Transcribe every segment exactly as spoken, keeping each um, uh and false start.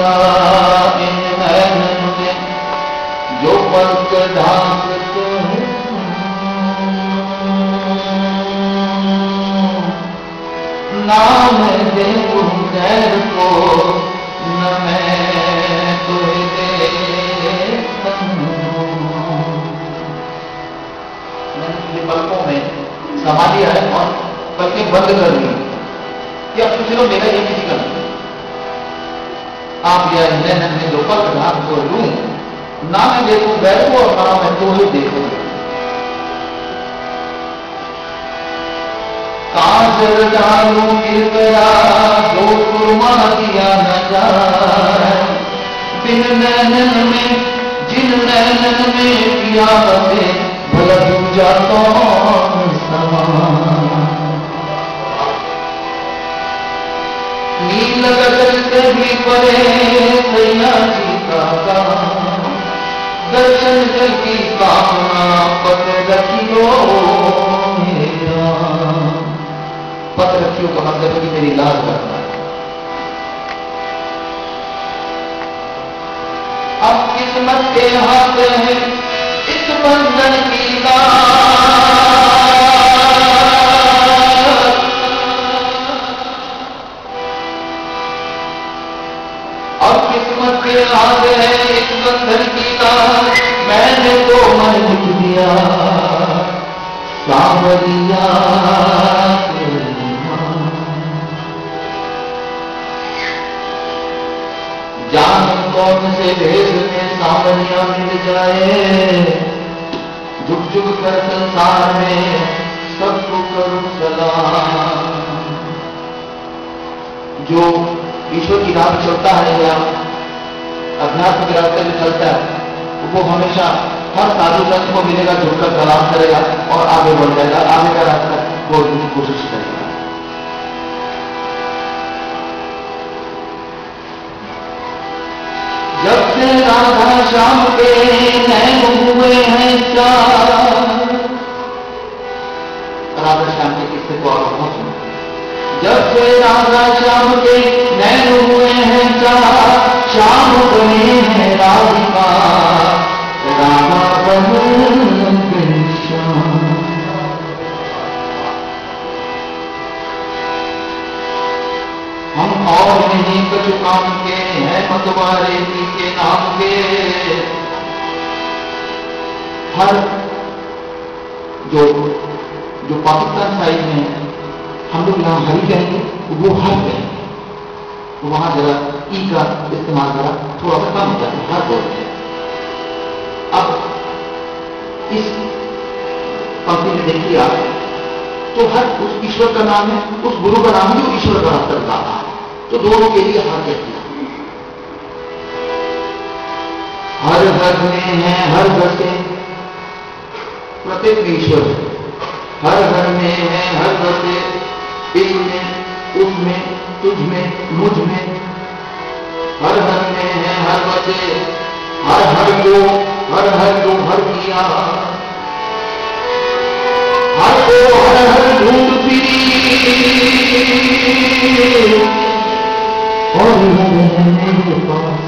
इन नैनन में जो पलक ढांकते हूँ, नाम दे तुम गैर को न मैं तुझे देखता हूँ। मैंने तुझे पलकों में समा लिया है और पलकें बंद कर दी कि अब तो सिर्फ मेरा ये किसी का नहीं। आप या नैनन में जो पलक ढांक को लूं, ना मैं देखूं गैर को और ना मैं तो ही देखूं। काजल डालूं गिरगया दो सुरमा दिया न जाए, बिन नैनन में जिन नैनन में पिया बसे भला दूजा कौन समा। नील गगन से भी परे सैया जी का काम, दर्शन जल की कामना पत रखियो मेरा। पत रखियो का मतलब है कि मेरी लाज रखना। अब किस्मत के हाथ है इस बंधन की लाज, अब किस्मत के हाथ है इस बंधन की लाज। मैंने तो मन लिख दिया सांवरिया, जान कौन से भेष में सांवरिया मिल जाए। झुक झुक कर संसार में सबको करूं सलाम। जो ईश्वर की राह चलता है या अध्यात्म के रास्ते में चलता है, वो हमेशा हर साधु संत को मिलेगा, झुककर सलाम करेगा और आगे बढ़ जाएगा, आगे का रास्ता खोजने की कोशिश करेगा। जब से राधा श्याम के नैन हुए हैं चार, राधा श्याम के किस्से को आप बहुत सुनो। जब से राधा श्याम के नैन हुए हैं चार, श्याम बने हैं राधिका, राधा बने श्याम। हम और नहीं कछु काम के हैं मतवारे के नाम के। हर जो जो पाकिस्तान साइड में हम लोग यहाँ हरी कहेंगे, वो हर कहेंगे, तो वहां जरा ई का इस्तेमाल जरा थोड़ा सा कम हो जाता है, हर बोलते हैं। अब इस पंक्ति में देखिए आप, तो हर उस ईश्वर का नाम है, उस गुरु का नाम है जो ईश्वर का रास्ता बताता है। तो दोनों के लिए हर कहती है। हर घर में है हर बसे, प्रत्येक ईश्वर है। हर घर में है हर बसे, इसमें उसमें तुझमें मुझमें। हर घर में है हर बसे, हर हर को हर हर को हर किया, हर को हर हर ढूंढ फिरी और मेरे पास।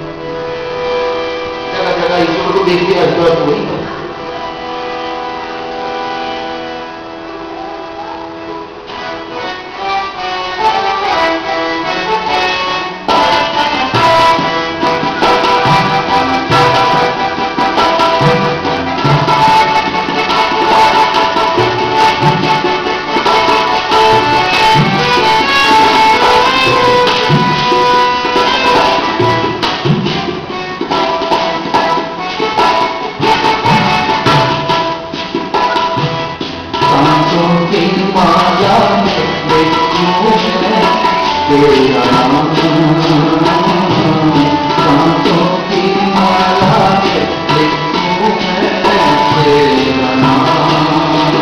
जगह जगह ईश्वर को देखते अद्भुत हुई। तेरा नाम सांसों की माला में लिखूं मैं तेरा नाम।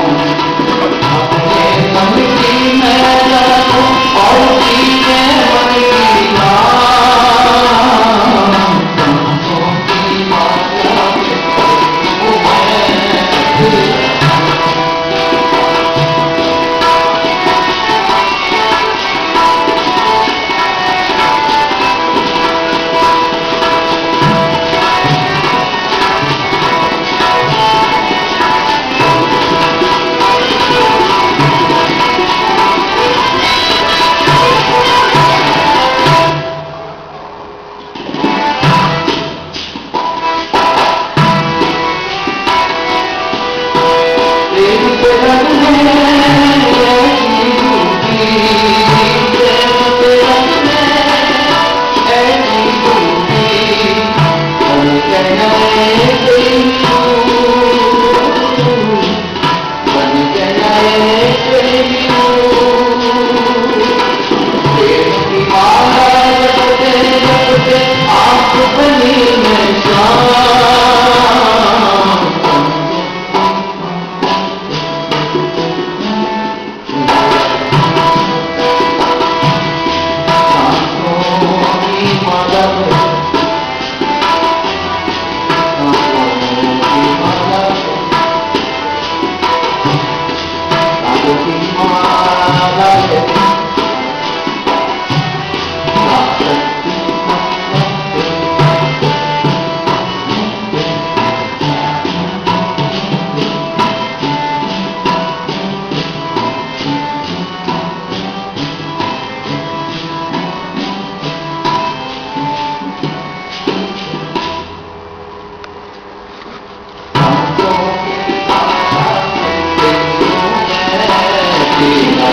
अपने मन की मैं जानूं और जीने मन की नाम। सांसों की माला में लिखूं मैं तेरा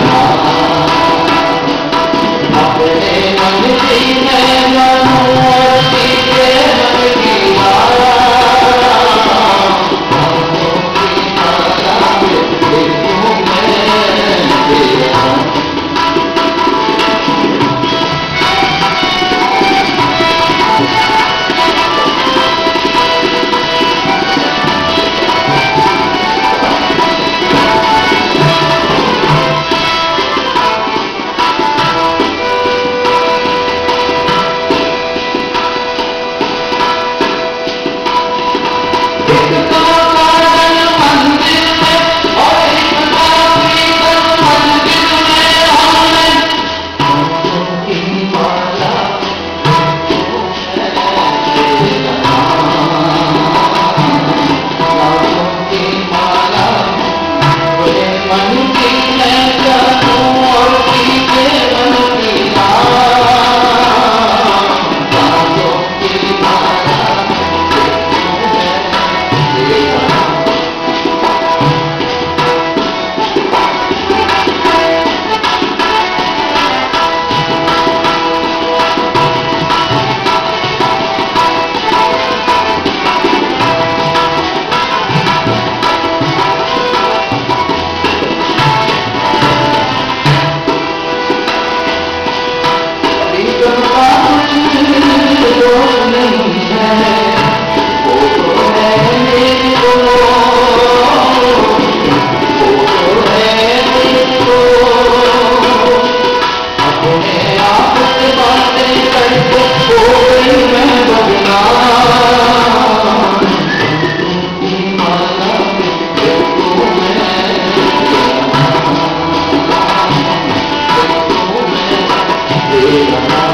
Tera Naam